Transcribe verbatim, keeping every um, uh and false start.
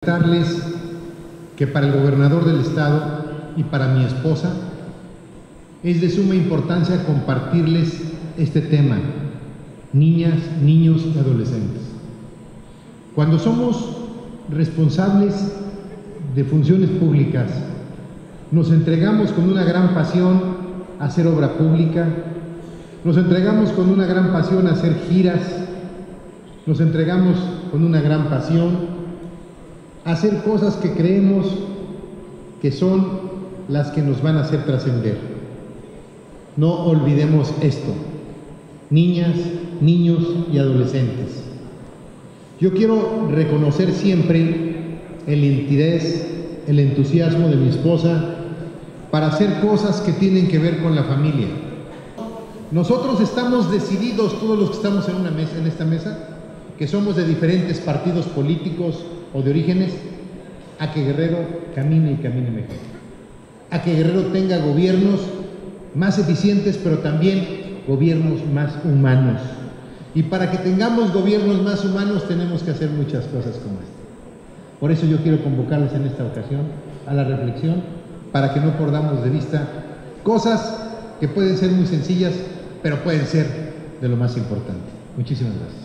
Darles que para el gobernador del estado y para mi esposa es de suma importancia compartirles este tema, niñas, niños y adolescentes. Cuando somos responsables de funciones públicas, nos entregamos con una gran pasión a hacer obra pública, nos entregamos con una gran pasión a hacer giras, nos entregamos con una gran pasión hacer cosas que creemos que son las que nos van a hacer trascender. No olvidemos esto, niñas, niños y adolescentes. Yo quiero reconocer siempre el interés, el entusiasmo de mi esposa para hacer cosas que tienen que ver con la familia. Nosotros estamos decididos, todos los que estamos en, una mesa, en esta mesa, que somos de diferentes partidos políticos o de orígenes, a que Guerrero camine y camine mejor, a que Guerrero tenga gobiernos más eficientes, pero también gobiernos más humanos. Y para que tengamos gobiernos más humanos tenemos que hacer muchas cosas como esta. Por eso yo quiero convocarles en esta ocasión a la reflexión, para que no perdamos de vista cosas que pueden ser muy sencillas, pero pueden ser de lo más importante. Muchísimas gracias.